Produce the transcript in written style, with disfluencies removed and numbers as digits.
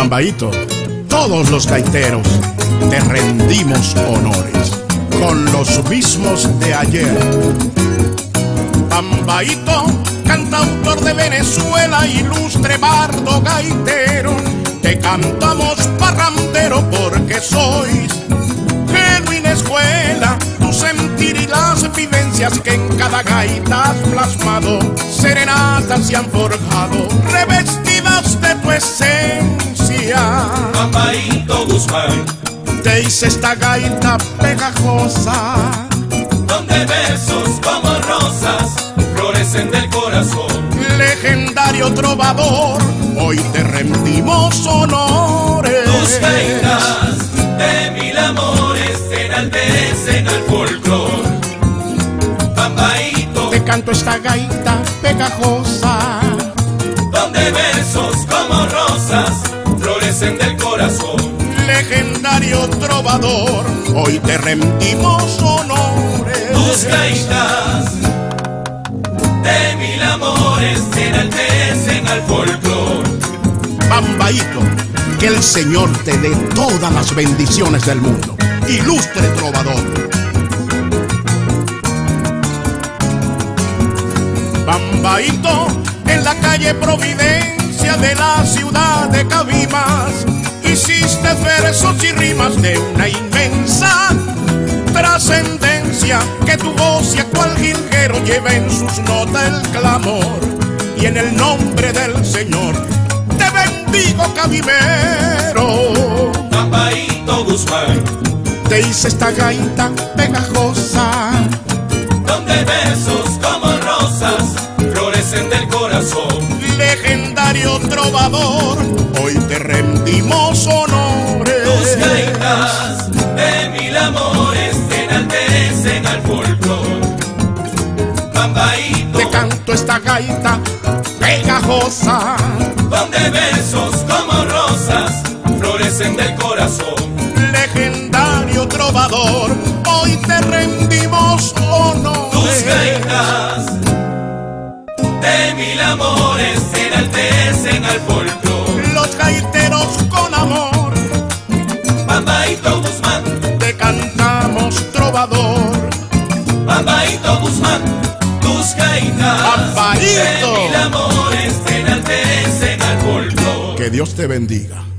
Bambaíto, todos los gaiteros te rendimos honores con los mismos de ayer. Bambaíto, cantautor de Venezuela, ilustre bardo gaitero, te cantamos parrandero porque sois genuina escuela. Tu sentir y las vivencias que en cada gaita has plasmado, serenatas se han forjado, revestidas de tu esencia. Bambaíto Guzmán, te hice esta gaita pegajosa, donde versos como rosas florecen del corazón. Legendario trovador, hoy te rendimos honores. Tus gaitas de mil amores enaltecen al folclor. Bambaíto, te canto esta gaita pegajosa, donde versos como rosas florecen del corazón. Legendario trovador, hoy te rendimos honores. Tus gaitas de mil amores enaltecen al folclor. Bambaíto, que el Señor te dé todas las bendiciones del mundo. Ilustre trovador. Bambaíto, en la calle Providencia de la ciudad de Cabimas, hiciste versos y rimas de una inmensa trascendencia, que tu voz y a cual jilguero lleva en sus notas el clamor. Y en el nombre del Señor te bendigo, cabimero. Bambaíto Guzmán, te hice esta gaita pegajosa, donde versos como rosas florecen del corazón. Legendario trovador, hoy te rendimos honores. Tus gaitas de mil amores enaltecen al folclor. Bambaíto, te canto esta gaita pegajosa, donde versos como rosas florecen del corazón. Legendario trovador, hoy te rendimos honores. Tus gaitas de mil amores enaltecen al folclor. Los gaiteros con amor, Bambaíto Guzmán, te cantamos trovador. Bambaíto Guzmán, tus gaitas Bambaíto, de mil amores enaltecen al folclor. que Dios te bendiga.